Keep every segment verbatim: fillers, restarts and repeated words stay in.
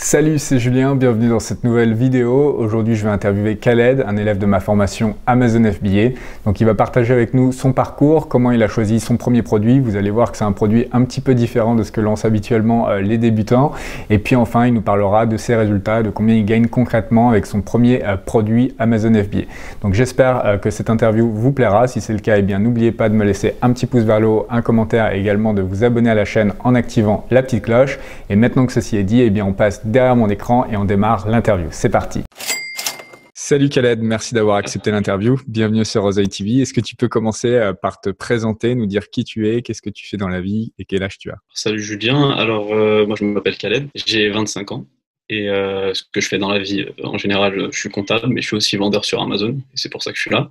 Salut, c'est Julien, bienvenue dans cette nouvelle vidéo. Aujourd'hui, je vais interviewer Khaled, un élève de ma formation Amazon F B A. Donc, il va partager avec nous son parcours, comment il a choisi son premier produit. Vous allez voir que c'est un produit un petit peu différent de ce que lancent habituellement euh, les débutants. Et puis enfin, il nous parlera de ses résultats, de combien il gagne concrètement avec son premier euh, produit Amazon F B A. Donc, j'espère euh, que cette interview vous plaira. Si c'est le cas, eh bien, n'oubliez pas de me laisser un petit pouce vers le haut, un commentaire et également de vous abonner à la chaîne en activant la petite cloche. Et maintenant que ceci est dit, eh bien, on passe derrière mon écran et on démarre l'interview. C'est parti. Salut Khaled, merci d'avoir accepté l'interview. Bienvenue sur Rosaï T V. Est-ce que tu peux commencer par te présenter, nous dire qui tu es, qu'est-ce que tu fais dans la vie et quel âge tu as? Salut Julien, alors euh, moi je m'appelle Khaled, j'ai vingt-cinq ans et euh, ce que je fais dans la vie, en général je suis comptable mais je suis aussi vendeur sur Amazon et c'est pour ça que je suis là.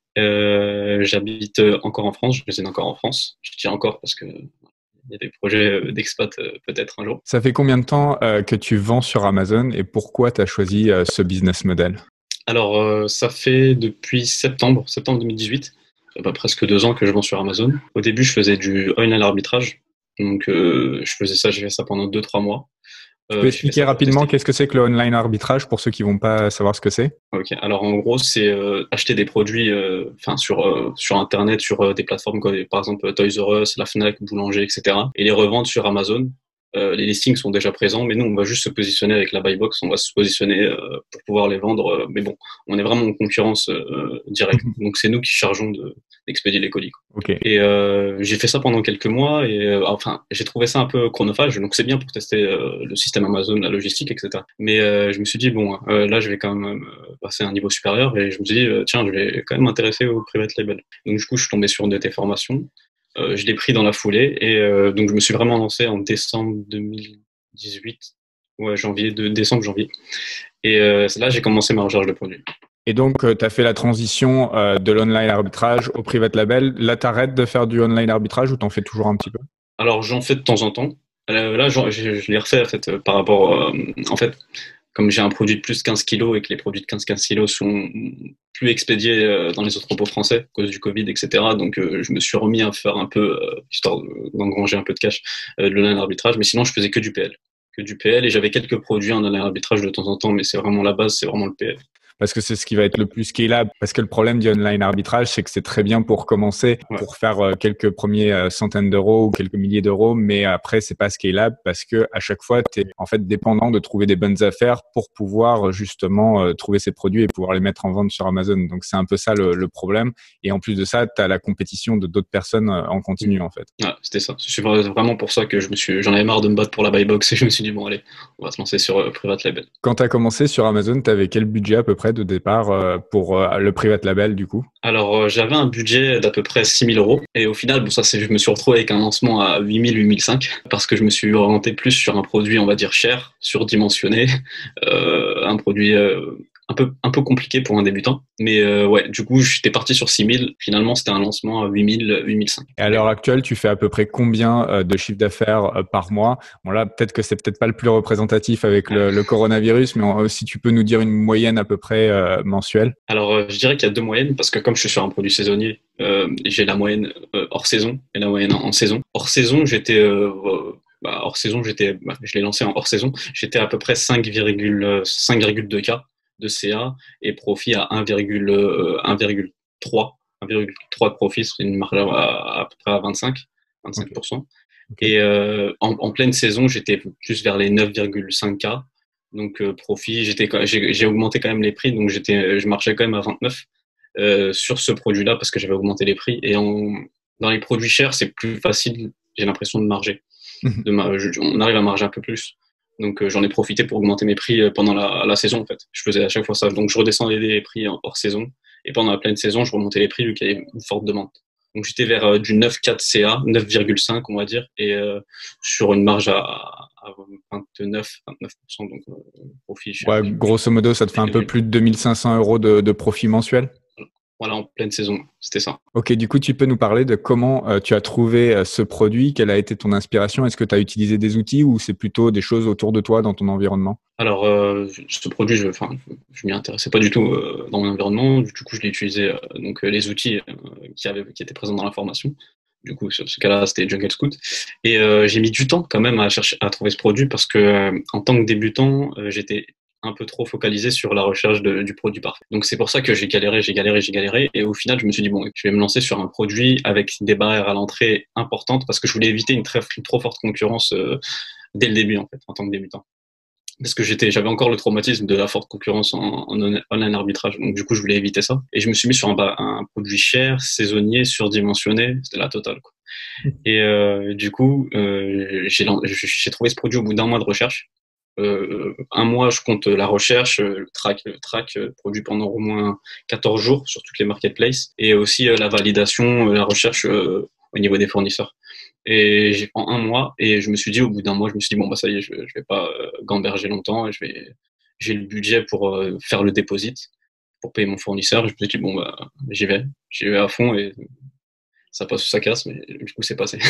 Euh, j'habite encore en France, je réside encore en France, je dis encore parce que il y a des projets d'expat euh, peut-être un jour. Ça fait combien de temps euh, que tu vends sur Amazon et pourquoi tu as choisi euh, ce business model? Alors euh, ça fait depuis septembre, septembre deux mille dix-huit, bah, presque deux ans que je vends sur Amazon. Au début je faisais du online arbitrage, donc euh, je faisais ça, j'ai fait ça pendant deux trois mois. Tu peux euh, expliquer rapidement qu'est-ce que c'est que le online arbitrage pour ceux qui vont pas savoir ce que c'est? Ok, alors en gros c'est euh, acheter des produits enfin euh, sur euh, sur internet, sur euh, des plateformes comme par exemple Toys R Us, la Fnac, Boulanger, et cetera. Et les revendre sur Amazon. Euh, les listings sont déjà présents, mais nous on va juste se positionner avec la buy box, on va se positionner euh, pour pouvoir les vendre. Euh, mais bon, on est vraiment en concurrence euh, directe, donc c'est nous qui chargeons de, d'expédier les colis. Okay. Et euh, j'ai fait ça pendant quelques mois et euh, enfin j'ai trouvé ça un peu chronophage, donc c'est bien pour tester euh, le système Amazon, la logistique, et cetera. Mais euh, je me suis dit bon, euh, là je vais quand même euh, passer à un niveau supérieur et je me suis dit euh, tiens je vais quand même m'intéresser au private label. Donc du coup je suis tombé sur une de tes formations. Euh, je l'ai pris dans la foulée et euh, donc je me suis vraiment lancé en décembre deux mille dix-huit, ouais janvier, de décembre janvier. Et euh, là j'ai commencé ma recherche de produits. Et donc euh, tu as fait la transition euh, de l'online arbitrage au private label. Là tu arrêtes de faire du online arbitrage ou t'en fais toujours un petit peu? Alors j'en fais de temps en temps. Euh, là je, je l'ai refait en fait euh, par rapport euh, en fait comme j'ai un produit de plus de quinze kilos et que les produits de quinze kilos sont plus expédiés euh, dans les autres entrepôts français à cause du Covid, et cetera. Donc, euh, je me suis remis à faire un peu, euh, histoire d'engranger un peu de cash, euh, de l'online arbitrage. Mais sinon, je faisais que du P L. Que du P L et j'avais quelques produits en online arbitrage de temps en temps, mais c'est vraiment la base, c'est vraiment le P L. Parce que c'est ce qui va être le plus scalable. Parce que le problème du online arbitrage, c'est que c'est très bien pour commencer, ouais. pour faire euh, quelques premiers euh, centaines d'euros ou quelques milliers d'euros, mais après c'est pas scalable parce que à chaque fois tu es en fait dépendant de trouver des bonnes affaires pour pouvoir justement euh, trouver ces produits et pouvoir les mettre en vente sur Amazon. Donc c'est un peu ça le, le problème. Et en plus de ça, tu as la compétition de d'autres personnes euh, en continu en fait. Ouais, c'était ça. C'est vraiment pour ça que je me suis, j'en avais marre de me battre pour la buy box et je me suis dit bon allez, on va se lancer sur euh, private label. Quand tu as commencé sur Amazon, tu avais quel budget à peu près de départ euh, pour euh, le private label du coup? Alors euh, j'avais un budget d'à peu près six mille euros et au final bon ça c'est je me suis retrouvé avec un lancement à huit mille, huit mille cinq parce que je me suis orienté plus sur un produit on va dire cher, surdimensionné, euh, un produit euh, un peu un peu compliqué pour un débutant. Mais euh, ouais, du coup, j'étais parti sur six mille. Finalement, c'était un lancement à huit mille, huit mille cinq. Et à l'heure actuelle, tu fais à peu près combien euh, de chiffre d'affaires euh, par mois? Bon là, peut-être que c'est peut-être pas le plus représentatif avec le, le coronavirus, mais on, si tu peux nous dire une moyenne à peu près euh, mensuelle. Alors, euh, je dirais qu'il y a deux moyennes parce que comme je suis sur un produit saisonnier, euh, j'ai la moyenne euh, hors saison et la moyenne en, en saison. Hors saison, j'étais euh, bah, hors saison, j'étais, bah, je l'ai lancé en hors saison. J'étais à peu près cinq virgule deux K de C A et profit à un virgule trois. un virgule trois de profit, c'est une marge à, à, à peu près à vingt-cinq, vingt-cinq pour cent. Okay. Okay. Et euh, en, en pleine saison, j'étais plus vers les neuf virgule cinq K. Donc euh, profit, j'étais, j'ai, j'ai augmenté quand même les prix, donc j'étais, je marchais quand même à vingt-neuf euh, sur ce produit-là parce que j'avais augmenté les prix. Et en, dans les produits chers, c'est plus facile, j'ai l'impression de marger. De mar- je, on arrive à marger un peu plus. Donc euh, j'en ai profité pour augmenter mes prix pendant la, la saison en fait. Je faisais à chaque fois ça. Donc je redescendais les prix hors saison et pendant la pleine saison, je remontais les prix vu qu'il y avait une forte demande. Donc j'étais vers euh, du neuf virgule quatre C A, neuf virgule cinq on va dire, et euh, sur une marge à, à vingt-neuf, vingt-neuf pour cent donc euh, profit. Ouais, grosso modo, ça te fait un peu plus de deux mille cinq cents euros de, de profit mensuel. Voilà, en pleine saison, c'était ça. Ok, du coup, tu peux nous parler de comment euh, tu as trouvé euh, ce produit, quelle a été ton inspiration? Est-ce que tu as utilisé des outils ou c'est plutôt des choses autour de toi dans ton environnement? Alors, euh, ce produit, je, enfin, je m'y intéressais pas du tout euh, dans mon environnement. Du coup, je l'ai utilisé euh, donc euh, les outils euh, qui avaient, qui étaient présents dans la formation. Du coup, sur ce cas-là, c'était Jungle Scout. Et euh, j'ai mis du temps quand même à chercher, à trouver ce produit parce que euh, en tant que débutant, euh, j'étais un peu trop focalisé sur la recherche de, du produit parfait. Donc c'est pour ça que j'ai galéré, j'ai galéré, j'ai galéré. Et au final, je me suis dit bon, je vais me lancer sur un produit avec des barrières à l'entrée importantes parce que je voulais éviter une très une trop forte concurrence euh, dès le début en fait, en tant que débutant. Parce que j'étais, j'avais encore le traumatisme de la forte concurrence en, en online arbitrage. Donc, du coup, je voulais éviter ça. Et je me suis mis sur un, un produit cher, saisonnier, surdimensionné. C'était la totale, quoi. Et, euh, du coup, euh, j'ai, j'ai trouvé ce produit au bout d'un mois de recherche. Euh, un mois, je compte la recherche, le track, le track euh, produit pendant au moins quatorze jours sur toutes les marketplaces. Et aussi, euh, la validation, euh, la recherche, euh, au niveau des fournisseurs. Et j'ai en un mois, et je me suis dit, au bout d'un mois, je me suis dit, bon, bah, ça y est, je, je vais pas euh, gamberger longtemps, et je vais, j'ai le budget pour euh, faire le déposit, pour payer mon fournisseur. Et je me suis dit, bon, bah, j'y vais, j'y vais à fond, et ça passe ou ça casse, mais du coup, c'est passé.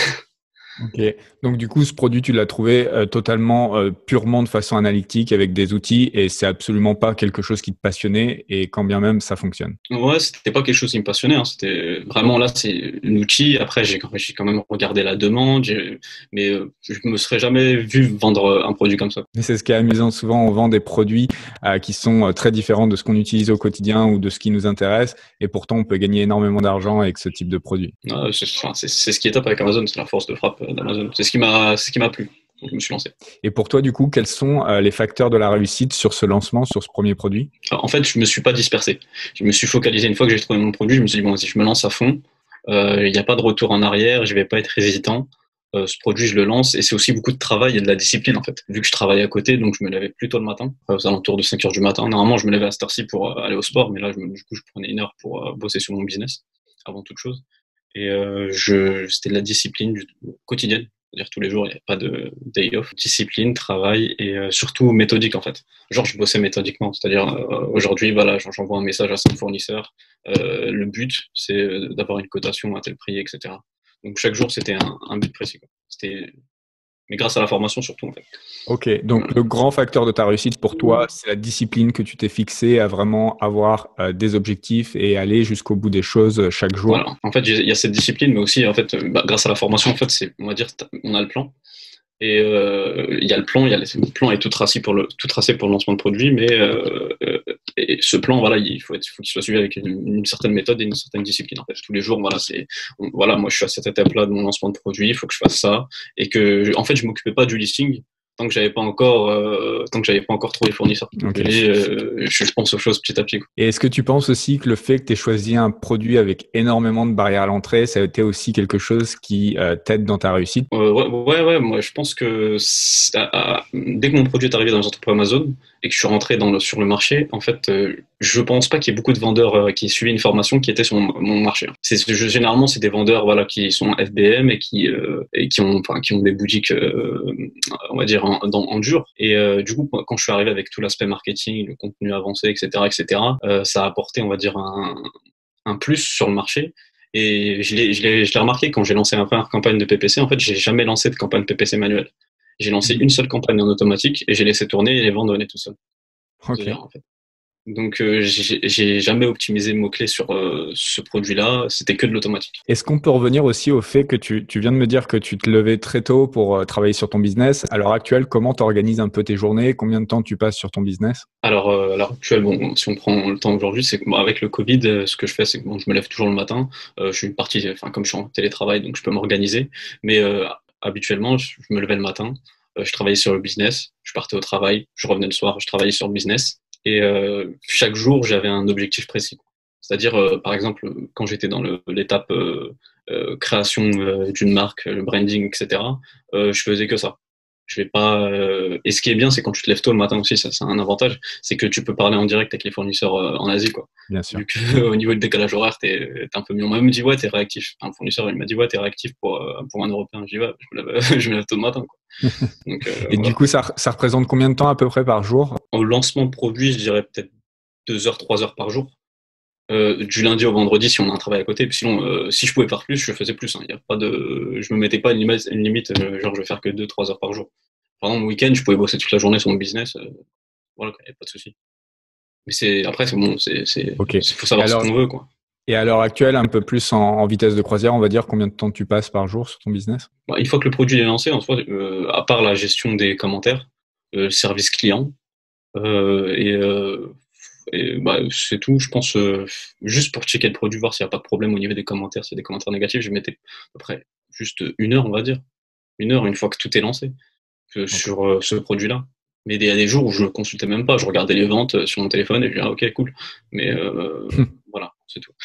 Ok. Donc du coup, ce produit, tu l'as trouvé euh, totalement, euh, purement de façon analytique avec des outils et c'est absolument pas quelque chose qui te passionnait et quand bien même ça fonctionne. Ouais, c'était pas quelque chose qui me passionnait, hein. C'était vraiment là, c'est un outil. Après, j'ai j'ai quand même regardé la demande, j'ai- mais euh, je me serais jamais vu vendre un produit comme ça. Et c'est ce qui est amusant. Souvent, on vend des produits euh, qui sont euh, très différents de ce qu'on utilise au quotidien ou de ce qui nous intéresse et pourtant on peut gagner énormément d'argent avec ce type de produit. Ouais, c'est enfin, c'est- c'est ce qui est top avec Amazon, c'est la force de frappe d'Amazon. C'est ce qui m'a, c'est ce qui m'a plu. Donc, je me suis lancé. Et pour toi, du coup, quels sont euh, les facteurs de la réussite sur ce lancement, sur ce premier produit? Alors, en fait, je me suis pas dispersé. Je me suis focalisé une fois que j'ai trouvé mon produit. Je me suis dit bon, si je me lance à fond, euh, il n'y a pas de retour en arrière. Je vais pas être hésitant. Euh, ce produit, je le lance et c'est aussi beaucoup de travail et de la discipline en fait. Vu que je travaille à côté, donc je me levais plus tôt le matin, euh, aux alentours de cinq heures du matin. Normalement, je me levais à cette heure-ci pour euh, aller au sport, mais là, je me, du coup, je prenais une heure pour euh, bosser sur mon business avant toute chose. Et euh, je, c'était de la discipline du, quotidienne. C'est-à-dire tous les jours, il n'y a pas de day off. Discipline, travail et euh, surtout méthodique en fait. Genre, je bossais méthodiquement. C'est-à-dire euh, aujourd'hui, voilà, j'envoie un message à cinq fournisseurs. Euh, le but, c'est euh, d'avoir une cotation à tel prix, et cetera. Donc chaque jour, c'était un, un but précis, quoi. C'était, mais grâce à la formation surtout en fait. Ok, donc Voilà. le grand facteur de ta réussite pour toi, c'est la discipline que tu t'es fixée à vraiment avoir euh, des objectifs et aller jusqu'au bout des choses euh, chaque jour. Voilà. En fait, il y a cette discipline, mais aussi en fait, euh, bah, grâce à la formation, en fait, c'est, on va dire, on a le plan. Et euh, il y a le plan, il y a le plan est tout tracé pour le tout tracé pour le lancement de produit, mais euh, euh, et ce plan, voilà, il faut être, il faut qu'il soit suivi avec une, une certaine méthode et une certaine discipline. En fait, tous les jours, voilà, c'est, on- voilà, moi, je suis à cette étape-là de mon lancement de produit, il faut que je fasse ça, et que, en fait, je m'occupais pas du listing tant que j'avais pas encore, euh, tant que j'avais pas encore trouvé fournisseur. Ok. Et, euh, je, je pense aux choses petit à petit, quoi. Et est-ce que tu penses aussi que le fait que tu aies choisi un produit avec énormément de barrières à l'entrée, ça a été aussi quelque chose qui euh, t'aide dans ta réussite? Euh, ouais, ouais, ouais, moi je pense que c'est- à- à- dès que mon produit est arrivé dans les entrepôts Amazon et que je suis rentré dans le, sur le marché, en fait, euh, je pense pas qu'il y ait beaucoup de vendeurs euh, qui suivaient une formation qui était sur mon, mon marché. C'est, je- généralement, c'est des vendeurs voilà, qui sont F B M et qui, euh, et qui, ont, enfin, qui ont des boutiques, euh, on va dire, en, dans, en dur. Et euh, du coup, quand je suis arrivé avec tout l'aspect marketing, le contenu avancé, et cetera, et cetera, euh, ça a apporté, on va dire, un, un plus sur le marché. Et je l'ai, je l'ai, je l'ai remarqué quand j'ai lancé ma première campagne de P P C. En fait, j'ai jamais lancé de campagne P P C manuelle. J'ai lancé une seule campagne en automatique et j'ai laissé tourner et les ventes venaient tout seul. Ok. C'est-à-dire, en fait. Donc, euh, j'ai j'ai jamais optimisé le mot-clé sur euh, ce produit-là. C'était que de l'automatique. Est-ce qu'on peut revenir aussi au fait que tu, tu viens de me dire que tu te levais très tôt pour euh, travailler sur ton business. À l'heure actuelle, comment tu organises un peu tes journées? Combien de temps tu passes sur ton business? Alors, euh, à l'heure actuelle, bon, si on prend le temps aujourd'hui, c'est que bon, avec le Covid, euh, ce que je fais, c'est que bon, je me lève toujours le matin. Euh, je suis une partie, enfin, comme je suis en télétravail, donc je peux m'organiser. Mais euh, habituellement, je, je me levais le matin, euh, je travaillais sur le business, je partais au travail, je revenais le soir, je travaillais sur le business. Et euh, chaque jour, j'avais un objectif précis. C'est-à-dire, euh, par exemple, quand j'étais dans le- l'étape euh, euh, création euh, d'une marque, le branding, et cetera, euh, je faisais que ça. Je vais pas. euh, Et ce qui est bien, c'est quand tu te lèves tôt le matin aussi, ça c'est un avantage, c'est que tu peux parler en direct avec les fournisseurs euh, en Asie, quoi. Bien sûr. Vu que au niveau du décalage horaire, t'es t'es un peu mieux. On m'a même dit ouais, t'es réactif. Un fournisseur, il m'a dit ouais, t'es réactif pour euh, pour un Européen. Je dis ouais, je me lève, je me lève tôt le matin, quoi. Donc euh, Et du voilà. coup, ça, ça représente combien de temps à peu près par jour? Au lancement de produit, je dirais peut-être deux heures, trois heures par jour. Euh, du lundi au vendredi si on a un travail à côté. Puis sinon, euh, si je pouvais faire plus, je faisais plus, hein. Il y a pas de, je me mettais pas une limite, une limite euh, genre je vais faire que deux, trois heures par jour. Par exemple, le week-end, je pouvais bosser toute la journée sur mon business. Euh, voilà, il n'y a pas de souci. Mais c'est après, c'est bon, c'est, c'est, Ok. Et faut savoir ce alors, qu'on veut, quoi. Et à l'heure actuelle, un peu plus en, en vitesse de croisière, on va dire combien de temps tu passes par jour sur ton business? Bah, une fois que le produit est lancé, en soi, euh, à part la gestion des commentaires, euh, service client, euh, et, euh, et bah, c'est tout. Je pense euh, juste pour checker le produit, voir s'il n'y a pas de problème au niveau des commentaires. S'il y a des commentaires négatifs, je mettais à peu près juste une heure, on va dire. Une heure, une fois que tout est lancé, que Ok. sur euh, ce produit-là. Mais il y a des jours où je ne consultais même pas. Je regardais les ventes euh, sur mon téléphone et je disais, ah, ok, cool. Mais euh, voilà, c'est tout.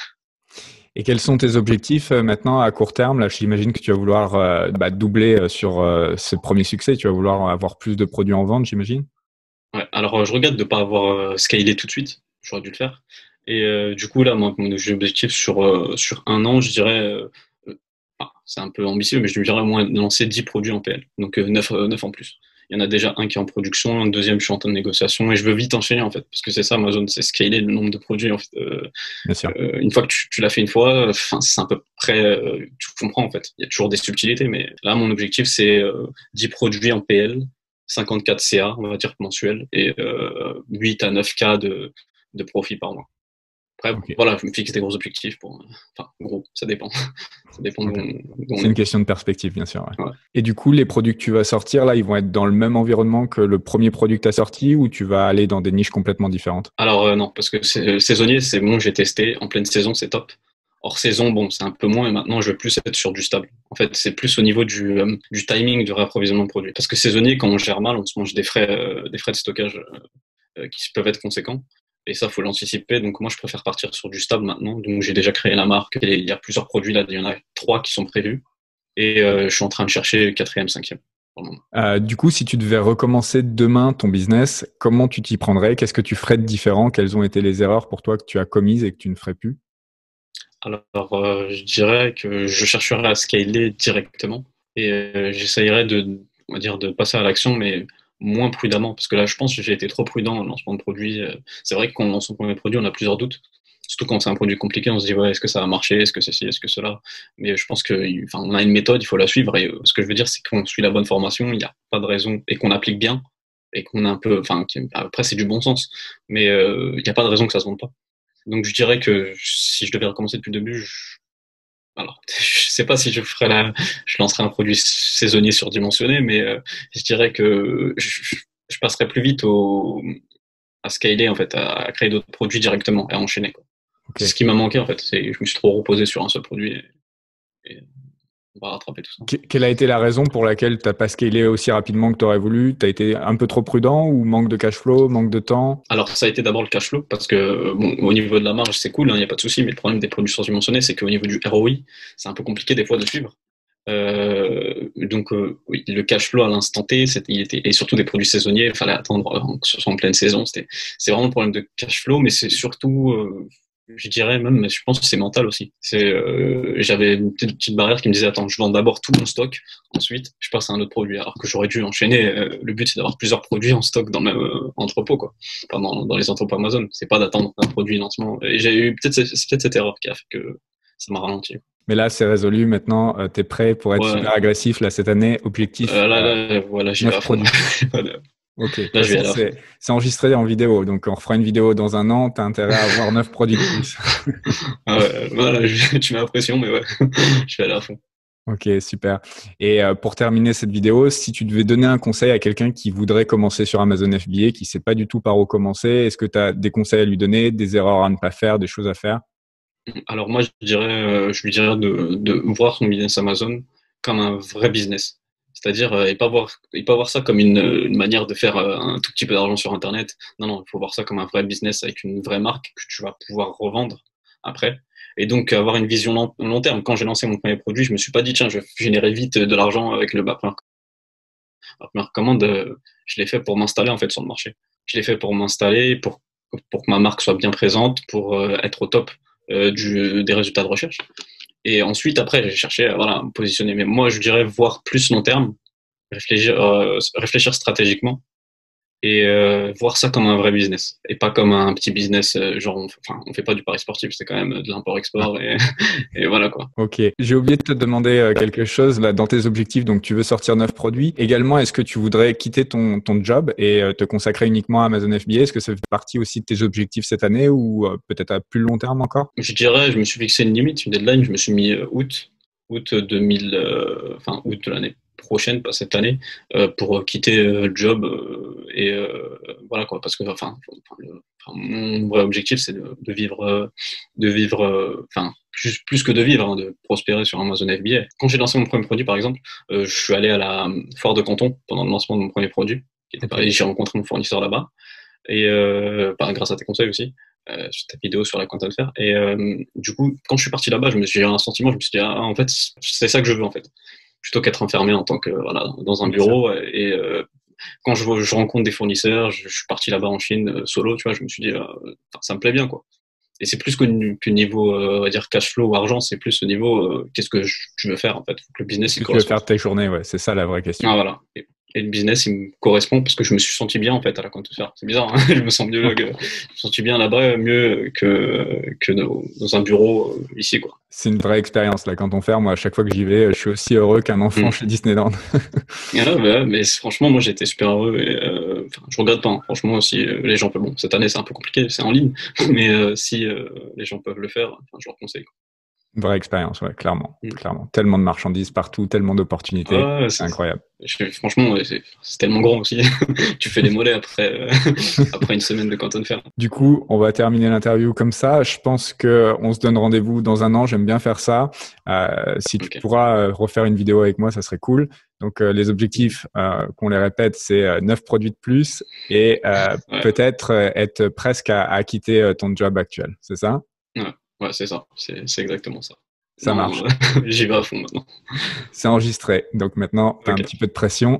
Et quels sont tes objectifs euh, maintenant à court terme? Là, j'imagine que tu vas vouloir euh, bah, doubler euh, sur euh, ce premier succès. Tu vas vouloir avoir plus de produits en vente, j'imagine. Ouais, alors euh, je regrette de ne pas avoir euh, scalé tout de suite. J'aurais dû le faire. Et euh, du coup, là, moi, mon objectif sur, euh, sur un an, je dirais, euh, euh, ah, c'est un peu ambitieux, mais je dirais au moins lancer dix produits en P L. Donc euh, neuf, euh, neuf en plus. Il y en a déjà un qui est en production, un deuxième, je suis en train de négociation et je veux vite enchaîner en fait, parce que c'est ça Amazon, c'est scaler le nombre de produits en fait. Euh, Bien sûr. euh, une fois que tu, tu l'as fait une fois, enfin c'est à peu près, euh, tu comprends en fait. Il y a toujours des subtilités, mais là mon objectif c'est euh, dix produits en P L, cinquante-quatre C A, on va dire mensuel, et euh, huit à neuf K de, de profit par mois. Après, Ok. voilà, je me fixe des gros objectifs pour, enfin gros, ça dépend, ça dépend d'où Ok. on, d'où on C'est une est. question de perspective, bien sûr. Ouais. Ouais. Et du coup, les produits que tu vas sortir, là, ils vont être dans le même environnement que le premier produit que tu as sorti ou tu vas aller dans des niches complètement différentes? Alors euh, non, parce que c'est, saisonnier, c'est bon, j'ai testé. En pleine saison, c'est top. Hors saison, bon, c'est un peu moins, et maintenant, je veux plus être sur du stable. En fait, c'est plus au niveau du, euh, du timing du réapprovisionnement de produits. Parce que saisonnier, quand on gère mal, on se mange des frais, euh, des frais de stockage euh, qui peuvent être conséquents. Et ça, faut l'anticiper. Donc moi, je préfère partir sur du stable maintenant. Donc j'ai déjà créé la marque. Et il y a plusieurs produits là. Il y en a trois qui sont prévus. Et euh, je suis en train de chercher quatrième, cinquième pour le moment. Euh, du coup, si tu devais recommencer demain ton business, comment tu t'y prendrais? Qu'est-ce que tu ferais de différent? Quelles ont été les erreurs pour toi que tu as commises et que tu ne ferais plus? Alors, euh, je dirais que je chercherai à scaler directement et euh, j'essayerai de, on va dire, de passer à l'action, mais moins prudemment, parce que là, je pense que j'ai été trop prudent dans le lancement de produit. Euh, C'est vrai que quand on lance son premier produit, on a plusieurs doutes. Surtout quand c'est un produit compliqué, on se dit, ouais, est-ce que ça va marcher? Est-ce que c'est ci? Est-ce que cela? Mais je pense que, enfin, on a une méthode, il faut la suivre. Et euh, ce que je veux dire, c'est qu'on suit la bonne formation, il n'y a pas de raison, et qu'on applique bien, et qu'on a un peu, enfin, qui- après, c'est du bon sens. Mais euh, il n'y a pas de raison que ça se vende pas. Donc je dirais que si je devais recommencer depuis le début, je... alors je sais pas si je ferais la, je lancerais un produit saisonnier surdimensionné, mais euh, je dirais que je, je passerais plus vite au, à scaler en fait, à, à créer d'autres produits directement et à enchaîner, quoi. C'est Ok. ce qui m'a manqué en fait. C'est, je me suis trop reposé sur un seul produit et, et on va rattraper tout ça. Que- Quelle a été la raison pour laquelle tu n'as pas scalé aussi rapidement que tu aurais voulu? Tu as été un peu trop prudent ou manque de cash flow, manque de temps? Alors ça a été d'abord le cash flow parce que bon, au niveau de la marge c'est cool, il hein, n'y a pas de souci, mais le problème des produits surdimensionnés c'est qu'au niveau du R O I c'est un peu compliqué des fois de suivre. Euh, donc euh, oui, le cash flow à l'instant T, c'était, il était, et surtout des produits saisonniers, il fallait attendre euh, que ce soit en pleine saison. C'était, c'est vraiment le problème de cash flow, mais c'est surtout, euh, je dirais même, mais je pense que c'est mental aussi. C'est, euh, j'avais une petite, petite barrière qui me disait attends, je vends d'abord tout mon stock, ensuite je passe à un autre produit. Alors que j'aurais dû enchaîner. Euh, le but c'est d'avoir plusieurs produits en stock dans le même euh, entrepôt, quoi. Enfin, dans, dans les entrepôts Amazon. C'est pas d'attendre un produit lancement. Et j'ai eu peut-être, c'est peut-être cette erreur qui a fait que ça m'a ralenti. Mais là, c'est résolu. Maintenant, euh, tu es prêt pour être super Ouais. agressif là, cette année. Objectif Euh, là, euh, là, voilà, j'y vais neuf à fond. produits. Voilà. Ok. De toute Là, je vais façon, aller à fond. c'est c'est enregistré en vidéo. Donc, on refera une vidéo dans un an. Tu as intérêt à avoir neuf produits de plus. Ah ouais, voilà, je- tu m'as l'impression, mais ouais, je vais aller à fond. Ok, super. Et euh, pour terminer cette vidéo, si tu devais donner un conseil à quelqu'un qui voudrait commencer sur Amazon F B A, qui ne sait pas du tout par où commencer, est-ce que tu as des conseils à lui donner, des erreurs à ne pas faire, des choses à faire? Alors moi, je dirais, euh, je lui dirais de, de voir son business Amazon comme un vrai business. C'est-à-dire, euh, et pas voir, et pas voir ça comme une, une manière de faire euh, un tout petit peu d'argent sur Internet. Non, non, il faut voir ça comme un vrai business avec une vraie marque que tu vas pouvoir revendre après. Et donc, avoir une vision long, long terme. Quand j'ai lancé mon premier produit, je me suis pas dit, tiens, je vais générer vite de l'argent avec le, bah, la première commande, euh, je l'ai fait pour m'installer en fait sur le marché. Je l'ai fait pour m'installer, pour, pour que ma marque soit bien présente, pour euh, être au top euh, du, des résultats de recherche. Et ensuite, après, j'ai cherché à voilà, me positionner. Mais moi, je dirais voir plus long terme, réfléchir, euh, réfléchir stratégiquement et euh, voir ça comme un vrai business et pas comme un petit business euh, genre on, enfin on fait pas du pari sportif, c'est quand même de l'import-export et, et voilà quoi. Ok, j'ai oublié de te demander euh, quelque chose là dans tes objectifs. Donc tu veux sortir neuf produits. Également, est-ce que tu voudrais quitter ton ton job et euh, te consacrer uniquement à Amazon F B A? Est-ce que ça fait partie aussi de tes objectifs cette année ou euh, peut-être à plus long terme encore? Je dirais, je me suis fixé une limite, une deadline, je me suis mis euh, août août deux mille euh, enfin août de l'année prochaine, pas cette année, euh, pour quitter euh, le job euh, et euh, voilà quoi, parce que enfin, enfin, le, enfin mon vrai objectif c'est de, de vivre euh, de vivre euh, enfin plus, plus que de vivre, hein, de prospérer sur Amazon F B A. Quand j'ai lancé mon premier produit par exemple, euh, je suis allé à la foire de Canton pendant le lancement de mon premier produit, qui était Okay. pas, j'ai rencontré mon fournisseur là-bas et euh, bah, grâce à tes conseils aussi. Euh, sur ta vidéo sur la content faire et euh, du coup quand je suis parti là-bas je me suis j'ai eu un sentiment, je me suis dit ah, en fait c'est ça que je veux en fait, plutôt qu'être enfermé en tant que voilà dans un bureau et euh, quand je, je rencontre des fournisseurs, je, je suis parti là-bas en Chine euh, solo, tu vois, je me suis dit euh, ça me plaît bien quoi. Et c'est plus qu'au niveau euh, on va dire cash flow ou argent, c'est plus au niveau euh, qu'est-ce que je, je veux faire en fait, faut que le business Qu'est-ce il que tu veux corresponde. faire de tes journées? Ouais, c'est ça la vraie question. Ah voilà. Et, et le business il me correspond parce que je me suis senti bien en fait à la compte faire. C'est bizarre, hein, je me sens mieux, que, je me sens bien là-bas mieux que que dans, dans un bureau euh, ici quoi. C'est une vraie expérience là quand on fait. Moi, à chaque fois que j'y vais, je suis aussi heureux qu'un enfant Mm. chez Disneyland. Ah, bah, mais franchement, moi j'étais super heureux et euh, enfin, je regrette pas. Hein. Franchement, si euh, les gens peuvent, bon, cette année c'est un peu compliqué, c'est en ligne, mais euh, si euh, les gens peuvent le faire, enfin, je leur conseille. Quoi. Une vraie expérience, ouais, clairement, Mm. clairement. Tellement de marchandises partout, tellement d'opportunités, Ah, c'est c'est, incroyable. je, franchement, ouais, c'est, c'est tellement grand aussi. Tu fais des mollets après euh, après une semaine de canton faire. Du coup, on va terminer l'interview comme ça. Je pense que on se donne rendez-vous dans un an. J'aime bien faire ça. Euh, si tu Okay. pourras euh, refaire une vidéo avec moi, ça serait cool. Donc, euh, les objectifs, euh, qu'on les répète, c'est euh, neuf produits de plus et euh, Ouais. peut-être euh, être presque à, à quitter euh, ton job actuel. C'est ça? Ouais, ouais c'est ça. C'est, c'est exactement ça. Ça Non, marche. euh, j'y vais à fond maintenant. C'est enregistré. Donc maintenant, tu as Okay. un petit peu de pression.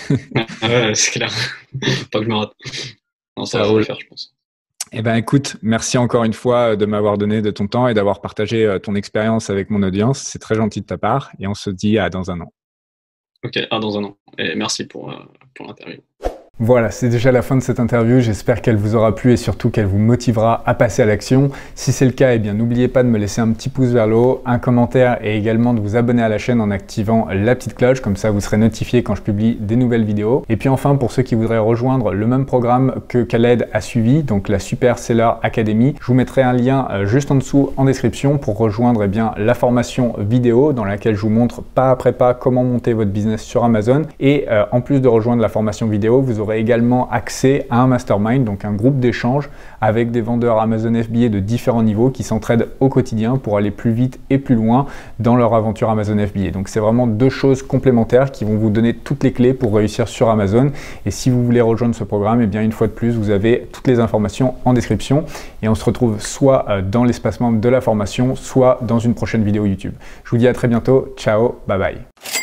Ouais, c'est clair. Pas que je me rate. Non, ça, Ça ça va roule. le faire, je pense. Eh ben, écoute, merci encore une fois de m'avoir donné de ton temps et d'avoir partagé ton expérience avec mon audience. C'est très gentil de ta part et on se dit à dans un an. Ok, à dans un an. Et merci pour, euh, pour l'interview. Voilà, c'est déjà la fin de cette interview. J'espère qu'elle vous aura plu et surtout qu'elle vous motivera à passer à l'action. Si c'est le cas, eh bien n'oubliez pas de me laisser un petit pouce vers le haut, un commentaire et également de vous abonner à la chaîne en activant la petite cloche. Comme ça, vous serez notifié quand je publie des nouvelles vidéos. Et puis enfin, pour ceux qui voudraient rejoindre le même programme que Khaled a suivi, donc la Super Seller Academy, je vous mettrai un lien juste en dessous en description pour rejoindre eh bien, la formation vidéo dans laquelle je vous montre pas après pas comment monter votre business sur Amazon. Et euh, en plus de rejoindre la formation vidéo, vous aurez également accès à un mastermind, donc un groupe d'échange avec des vendeurs Amazon F B A de différents niveaux qui s'entraident au quotidien pour aller plus vite et plus loin dans leur aventure Amazon F B A. Donc c'est vraiment deux choses complémentaires qui vont vous donner toutes les clés pour réussir sur Amazon. Et si vous voulez rejoindre ce programme, et eh bien une fois de plus, vous avez toutes les informations en description et on se retrouve soit dans l'espace membre de la formation, soit dans une prochaine vidéo YouTube. Je vous dis à très bientôt. Ciao, bye bye.